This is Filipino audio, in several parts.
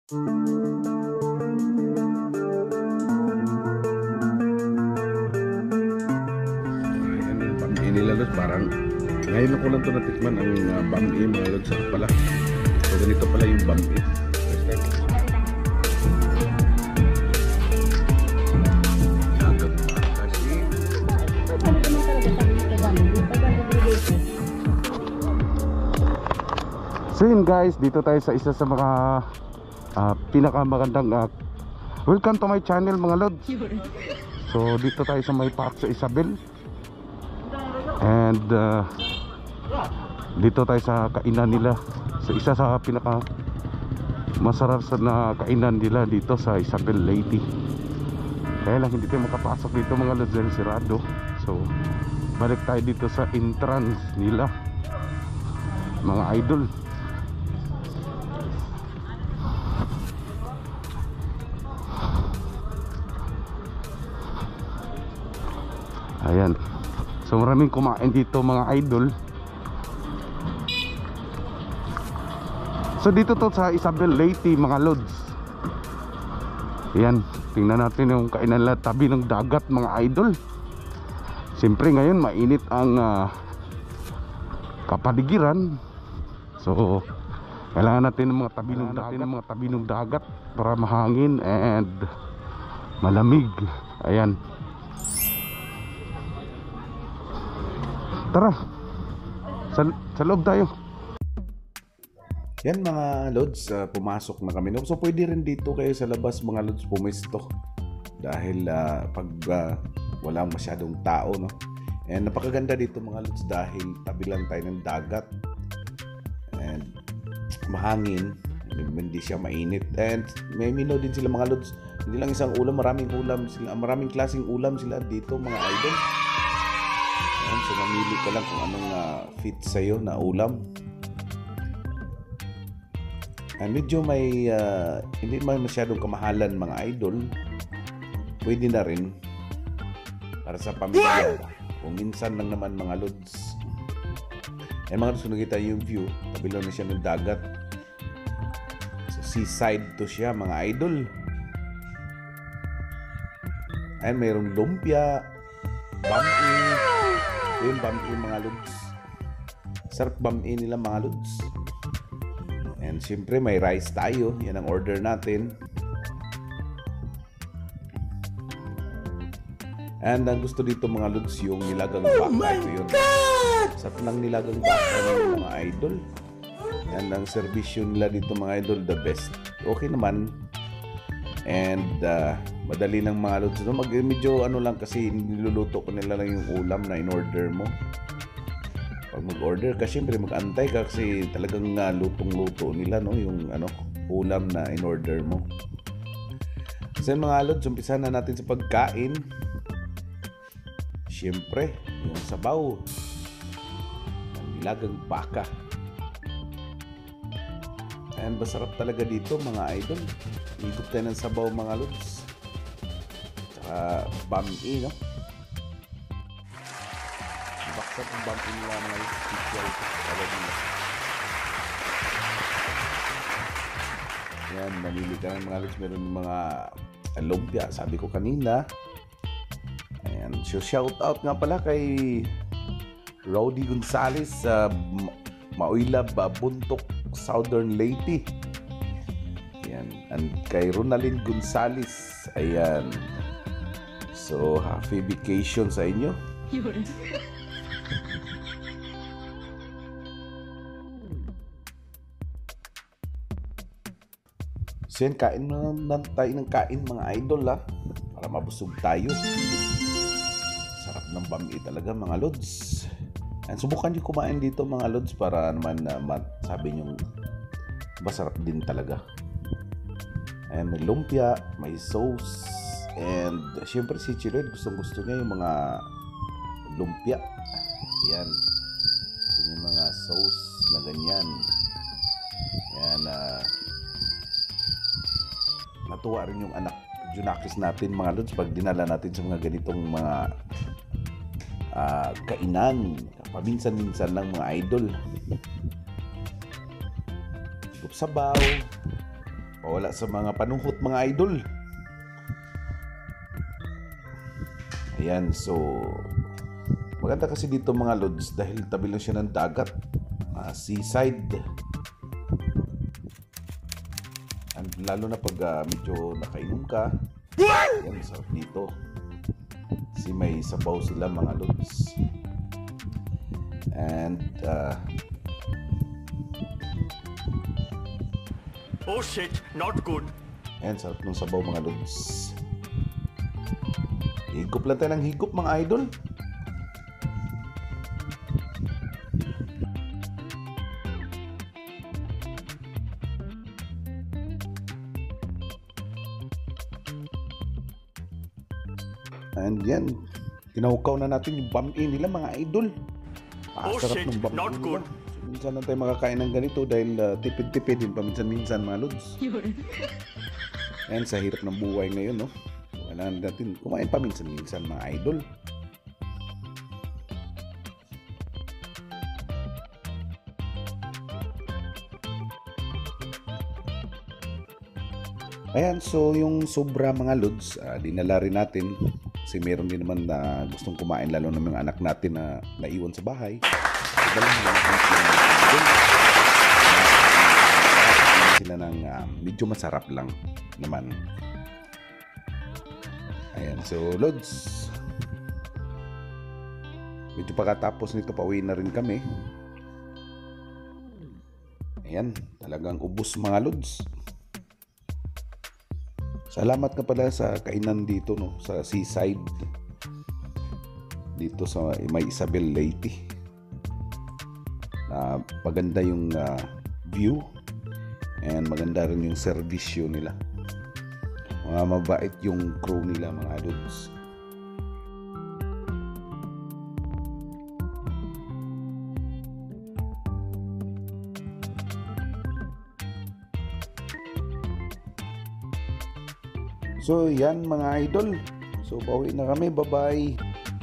Inilalos parang ngayon ko lang ito natikman ang bami mga lods pala. So ganito pala yung bami. So yun guys, dito tayo sa isa sa mga pinakamagandang welcome to my channel mga lods. So dito tayo sa may park sa Isabel. And dito tayo sa kainan nila, sa isa sa pinaka masarap na kainan nila dito sa Isabel Leyte. Kaya lang hindi tayo makapasok dito mga lods dahil sirado. So balik tayo dito sa entrance nila mga idol. Ayan. So maraming kumain dito mga idol. So dito to sa Isabel Leyte mga lods. Ayan, tingnan natin yung kainan nila tabi ng dagat mga idol. Siyempre ngayon mainit ang kapaligiran. So kailangan natin ng mga tabi ng dagat para mahangin and malamig. Ayan. Tara, sa loob tayo. Yan mga lods, pumasok na kami. So pwede rin dito kayo sa labas mga lods pumesto. Dahil pag wala masyadong tao, no? And napakaganda dito mga lods dahil tabi lang tayo ng dagat. And mahangin, hindi siya mainit. And may mino din sila mga lods. Hindi lang isang ulam, maraming sila, maraming klaseng ulam sila dito mga idol. So mamili ka lang kung anong fit sa'yo na ulam. Medyo may hindi man masyadong kamahalan mga idol. Pwede na rin para sa pamilya. Kung minsan lang naman mga lods. Mga lods, kung nakita yung view, tabi lang na siya ng dagat. So seaside to siya mga idol. Ayan, mayroong lumpia, bami. Yung bami mga lods. Sarap bami nila mga lods. And syempre may rice tayo. Yan ang order natin. And ang gusto dito mga lods yung nilagang baka. Ito yun. Sarap ng nilagang baka ng mga idol. And ang servisyo nila dito mga idol, the best. Okay naman. And madali lang mga lods. So, medyo ano lang kasi niluluto ko nila lang yung ulam na in-order mo. Pag mag-order ka, syempre mag-antay ka kasi talagang lutong-luto nila, no? Yung ulam na in-order mo. Kasi mga lods, umpisa na natin sa pagkain. Syempre, yung sabaw. Ang nilagang baka. And masarap talaga dito mga idol. Ikot tayo ng sabaw mga lods. Tsaka bami, no? Baksa ng bami nila mga lods. Special talaga nila. Yan, namili ka ng mga lods. Meron mga lumpia, sabi ko kanina. Ayan, so shout out nga pala kay Rowdy Gonzales sa Maoylab, Buntok, Southern Leyte. Ayan. And kay Ronalyn Gonzales. Ayan. So, happy vacation sa inyo. So, yan, kain na tayo ng kain mga idol para mabusog tayo. Sarap ng bami talaga mga lods. And subukan nyo kumain dito mga lods para naman sabi nyo masarap din talaga. And may lumpia, may sauce, and syempre si Chired gusto niya yung mga lumpia. Yan. Gusto niya yung mga sauce na ganyan. Yan. Natuwa rin yung anak Junakis natin mga lods pag dinala natin sa mga ganitong mga kainan. Paminsan-minsan lang mga idol. Sabaw. Pawala sa mga panuhot mga idol. Ayan, so maganda kasi dito mga lods dahil tabi lang siya ng dagat, seaside. And lalo na pag medyo nakainom ka, yan, sarap dito. Kasi may sabaw sila mga lods. And oh shit, not good. ayan, sarap ng sabaw mga lods. Higop lang tayo ng higop mga idol. And yan, kinahukaw na natin yung bami nila mga idol. Sarap shit, ng bami not nila. good. So, minsan na tayo makakain ng ganito dahil tipid-tipid din paminsan-minsan mga lods. Ayan, sa hirap ng buhay ngayon, no? So, kailangan natin kumain paminsan-minsan mga idol. Ayan, so yung sobra mga lods, dinala rin natin kasi meron din naman na gustong kumain, lalo na mga anak natin na naiwan sa bahay. Sila ng medyo masarap lang naman. Ayan, so lods, medyo pagkatapos nito pauwi na rin kami. Ayan, talagang ubos mga lods. Salamat ka pala sa kainan dito, no, sa seaside dito sa may Isabel Leyte. Maganda yung view and maganda rin yung servisyo nila. Mga mabait yung crew nila mga lods. So yan mga idol. So pauwi na kami. Bye-bye.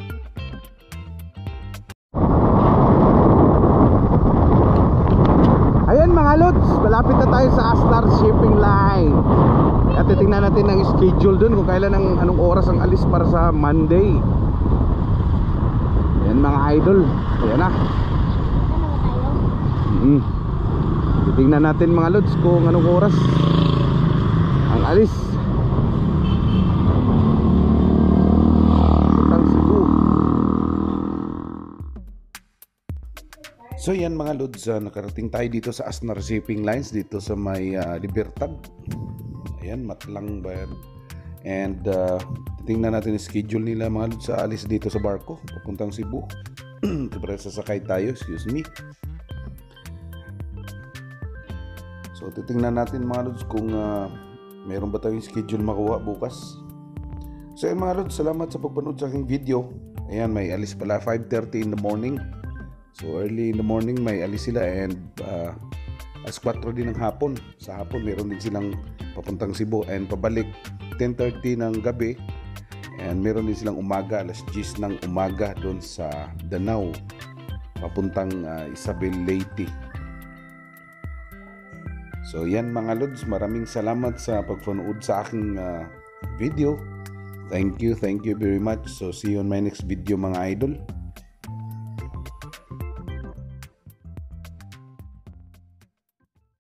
Ayan mga lods, malapit na tayo sa Asnar Shipping Line. At titingnan natin ang schedule dun kung kailan anong oras ang alis para sa Monday. Ayan mga idol. Ayan na. Titingnan natin mga lods kung anong oras ang alis. So yan mga lods, nakarating tayo dito sa Asnar Shipping Lines dito sa may Libertad. Ayan, Matlang ba yan? And tingnan natin yung schedule nila mga lods sa alis dito sa barko papuntang Cebu. Siyempre sasakay tayo, excuse me. So titingnan natin mga lods kung meron ba tayong schedule makuha bukas. So yan mga lods, salamat sa pagpanood sa aking video. Ayan, may alis pala 5:30 in the morning. So early in the morning may alis sila and as 4 din ng hapon. Sa hapon meron din silang papuntang Cebu and pabalik 10:30 ng gabi. And meron din silang umaga, alas 10 ng umaga doon sa Danao papuntang Isabel Leyte. So yan mga lods, maraming salamat sa pagpanood sa aking video. Thank you very much. So see you on my next video mga idol.